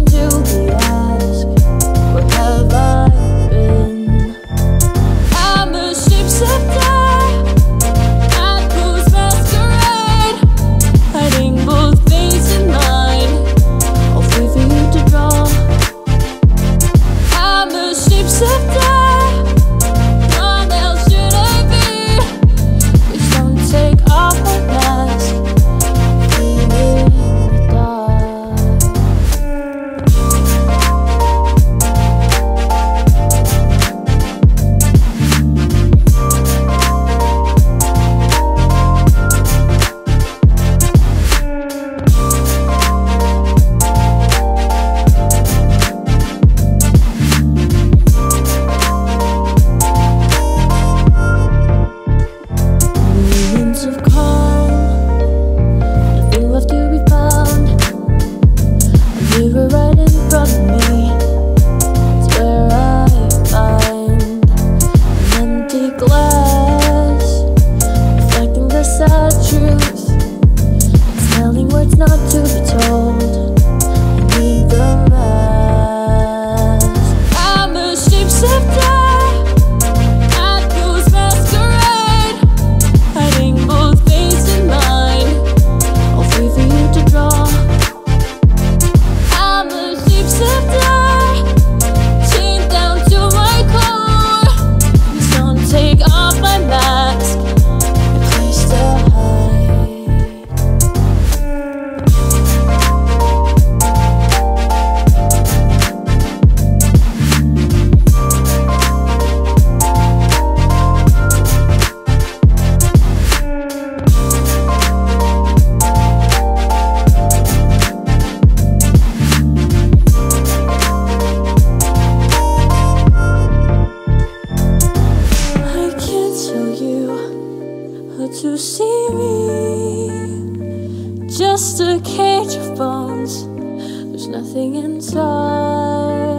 until we ask, where have I been? I'm a shapeshifter at whose masquerade, hiding both face and mind, all free for you to draw. I'm a shapeshifter. Right in front of me, it's where I find an empty glass, reflecting the sad truth, and telling words not to be told. I need the mask. I'm a shapeshifter at whose masquerade, hiding both face and mind, all free for you to draw. Chained down to my core, please don't take off my mask, a place to hide. To see me, just a cage of bones, there's nothing inside.